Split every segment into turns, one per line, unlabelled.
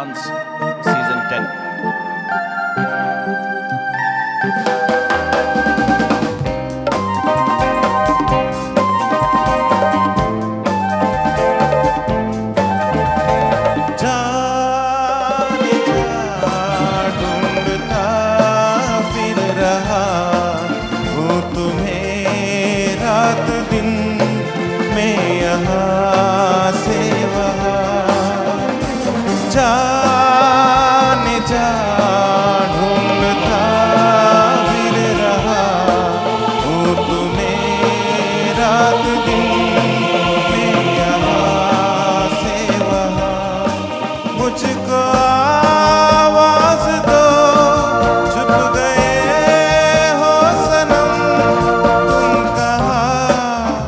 Season 10.
जाने जा ढूंढता फिर रहा हूँ तुम्हें रात दिन में यहाँ से वहाँ मुझको आवाज दो चुप गए हो सनम तुम कहाँ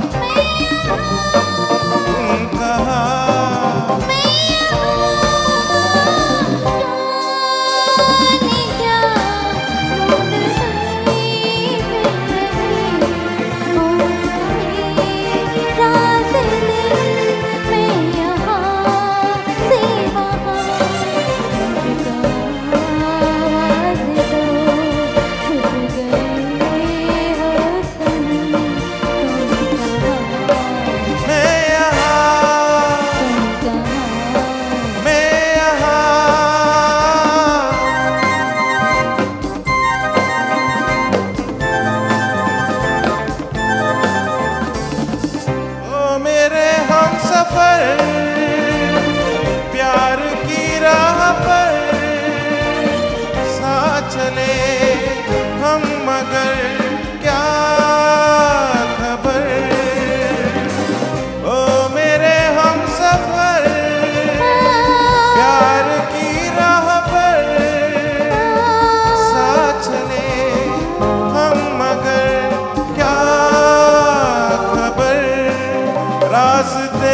प्यार की राह पर साथ चले हम मगर क्या खबर ओ मेरे हम सफर प्यार की राह पर साथ चले हम मगर क्या खबर रास्ते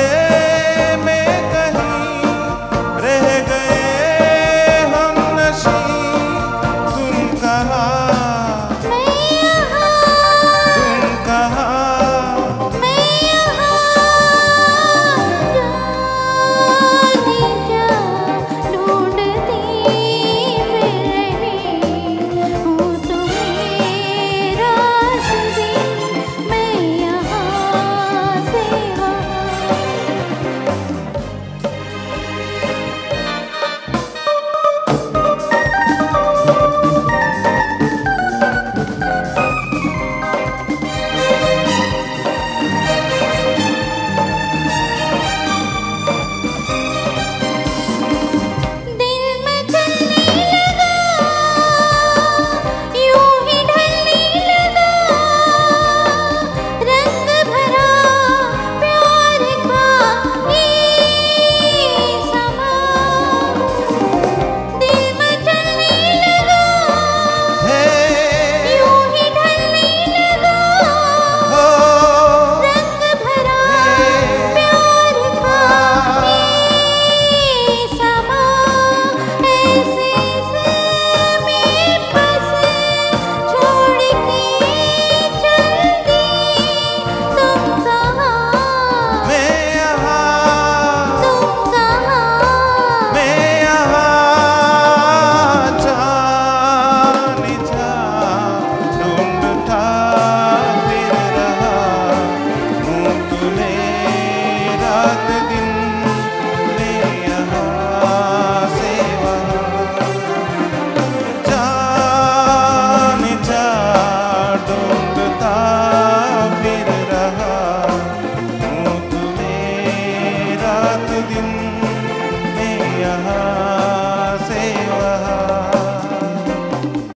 दिन में यहाँ